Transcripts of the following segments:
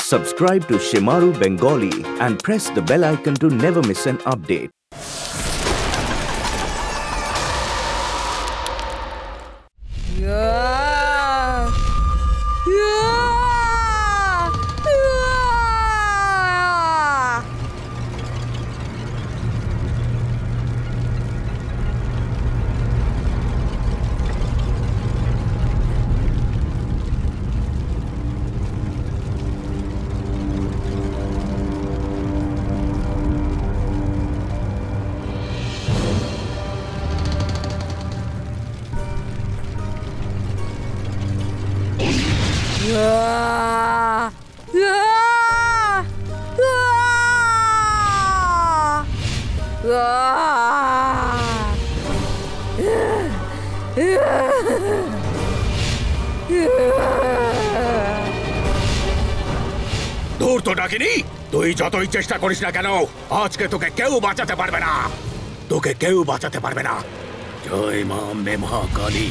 Subscribe to Shimaru Bengali and press the bell icon to never miss an update. দূর তো ডাকিনি, তুই যতই চেষ্টা করিস না কেন আজকে তোকে কেউ বাঁচাতে পারবে না, তোকে কেউ বাঁচাতে পারবে না। জয় মা আম্বে মহাকালী।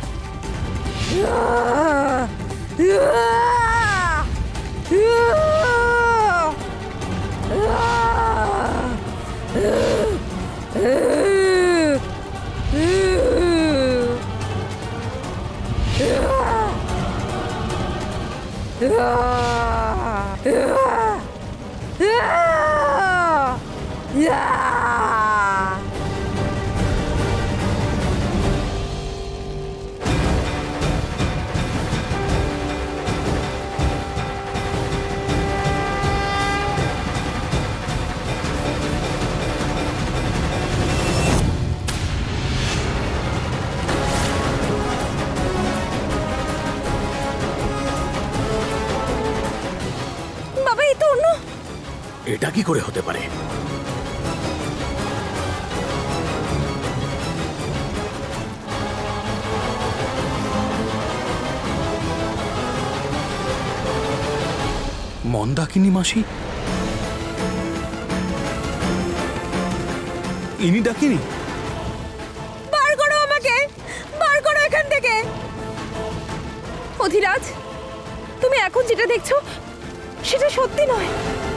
এটা কি করে হতে পারে? মন্দাকিনী মাসি, ইনি ডাকিনি? বার করো আমাকে, বার করো এখান থেকে। অধিরাজ, তুমি এখন যেটা দেখছো সেটা সত্যি নয়।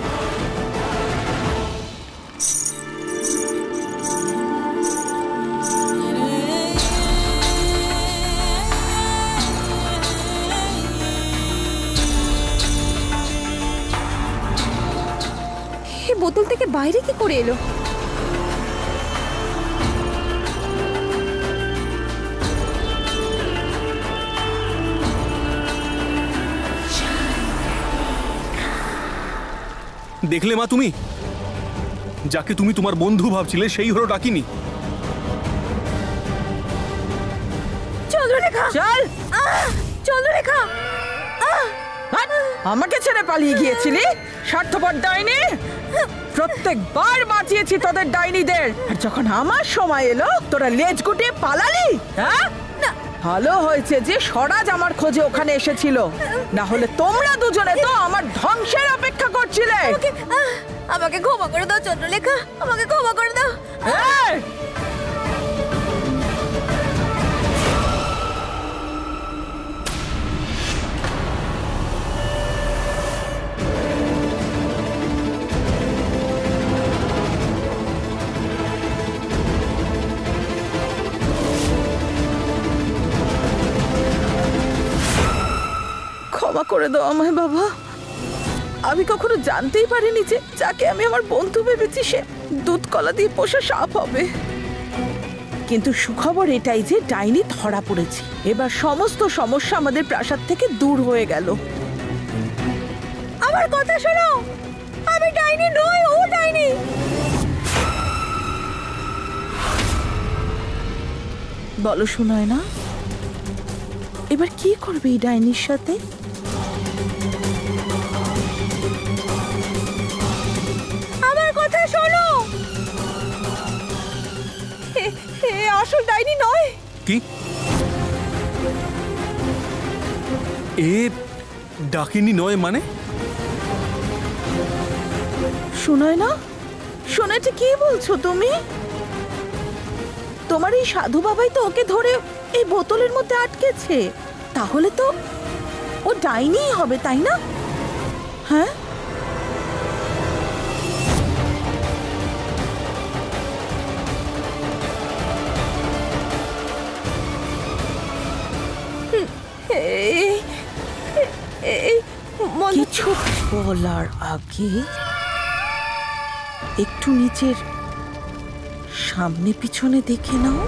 বোতল থেকে বাইরে কি করে এলো? দেখলে মা, তুমি যাকে তুমি তোমার বন্ধু ভাবছিলে সেই হলো ডাকিনি। চন্দ্রলেখা, চল। চন্দ্রলেখা, আমাকে ছেড়ে পালিয়ে গিয়েছিলি? স্বার্থপর ডাইনি! প্রত্যেকবার বাঁচিয়েছি তোদের ডাইনিদের, আর যখন আমার সময় এলো তোরা লেজ গুটিয়ে পালালি। হ্যাঁ, ভালো হয়েছে যে স্বরাজ আমার খোঁজে ওখানে এসেছিল, না হলে তোমরা দুজনে তো আমার ধ্বংসের অপেক্ষা করছিলে। আমাকে ক্ষমা করে দাও চন্দ্রলেখা, আমাকে ক্ষমা করে দাও। ক্ষমা করে দাও আমায় বাবা, আমি কখনো জানতেই পারিনি যে যাকে আমি আমার বন্ধু ভেবেছি সে দুধ কলা দিয়ে পোষা সাপ হবে। কিন্তু সুখবর এটাই যে ডাইনি ধরা পড়েছি, এবার সমস্ত সমস্যা আমাদের প্রাসাদ থেকে দূর হয়ে গেল। আমার কথা শোনো, আমি ডাইনি নই, ও ডাইনি। বলো শোনায় না, এবার কি করবে এই ডাইনির সাথে? আমার কথা শোনো, আসল ডাইনি নয়। কি? এ ডাকিনি নয় মানে? শোনায় না? শোনাতে কি বলছো তুমি? তোমার এই সাধু বাবাই তো ওকে ধরে এই বোতলের মধ্যে আটকেছে। তাহলে তো ও ডাইনিই হবে, তাই না? হ্যাঁ, এই এই কিছু বলার আগে একটু নিচের সামনে পিছনে দেখে নাও।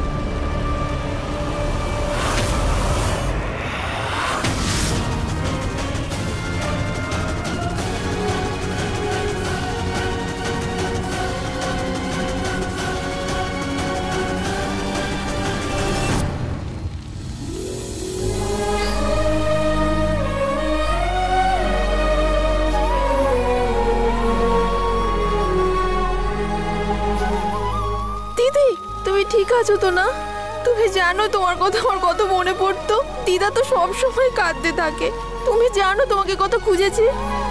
দিদি, তুমি ঠিক আছো তো না? তুমি জানো তোমার কথা আমার কত মনে পড়তো। দিদা তো সব সময় কাঁদতে থাকে। তুমি জানো তোমাকে কত খুঁজেছি।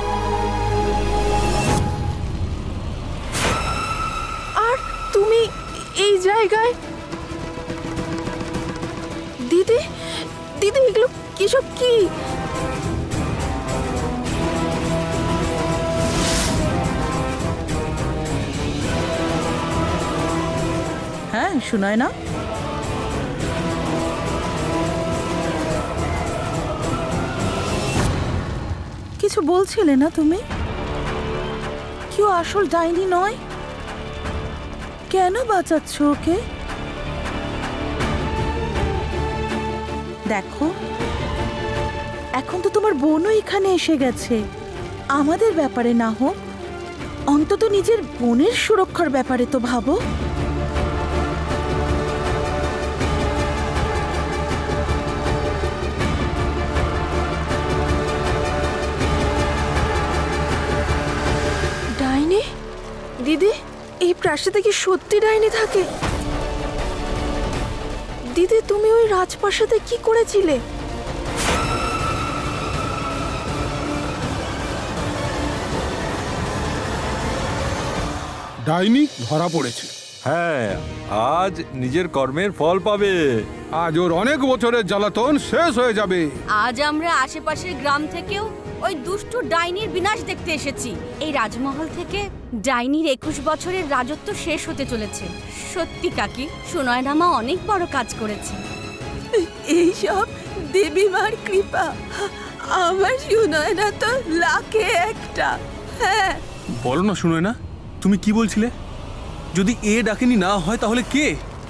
আর তুমি এই জায়গায়। দিদি, দিদি এগুলো কিসব কি? হ্যাঁ, শোনায় না? কিছু বলছিলে না তুমি? কেউ আসল ডাইনি নয়? কেন বাঁচাচ্ছ ওকে? দেখো, এখন তো তোমার বোনও এখানে এসে গেছে। আমাদের ব্যাপারে না হোক, অন্তত নিজের বোনের সুরক্ষার ব্যাপারে তো ভাবো। ডাইনি? দিদি, এই প্রাসাদে কি সত্যি ডাইনি থাকে? দিদি, তুমি ওই রাজপ্রাসাদে কি করেছিলে? ডাইনি ধরা পড়েছে। হ্যাঁ, আজ নিজের কর্মের ফল পাবে। আজ ওর অনেক বছরের জ্বালাতন শেষ হয়ে যাবে। আজ আমরা আশেপাশের গ্রাম থেকেও ওই দুষ্টু ডাইনির বিনাশ দেখতে এসেছি। এই রাজমহল থেকে ডাইনির 21 বছরের রাজত্ব শেষ হতে চলেছে। সত্যি কাকি, সুনয়না মা অনেক বড় কাজ করেছে। এইসব দেবীমার কৃপা। আমার সুনয়না তো লাখে একটা। হ্যাঁ, বলো না শুনোয় না, তুমি কি বলছিলে? যদি এ ডাকিনি না হয় তাহলে কে?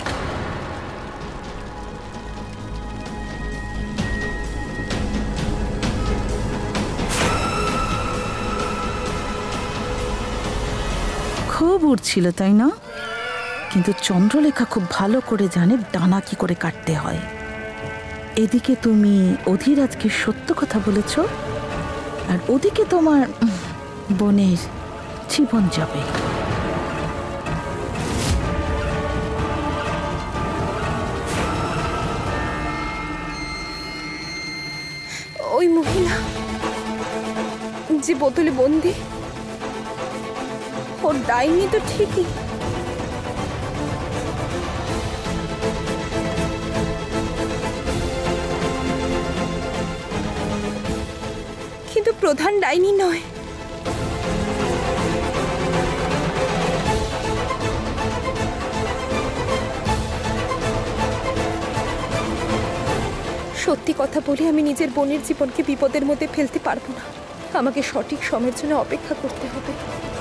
খুব উড়ছিল তাই না? কিন্তু চন্দ্রলেখা খুব ভালো করে জানে ডানা কি করে কাটতে হয়। এদিকে তুমি অধীরাজকে সত্য কথা বলেছ, আর ওদিকে তোমার বোনের জীবন যাবে। ওই মহিলা যে বোতলে বন্দি, ওর ডাইনি তো ঠিকই। কিন্তু প্রধান ডাইনি নয়। সত্যি কথা বলি, আমি নিজের বোনের জীবনকে বিপদের মধ্যে ফেলতে পারবো না। আমাকে সঠিক সময়ের জন্য অপেক্ষা করতে হবে।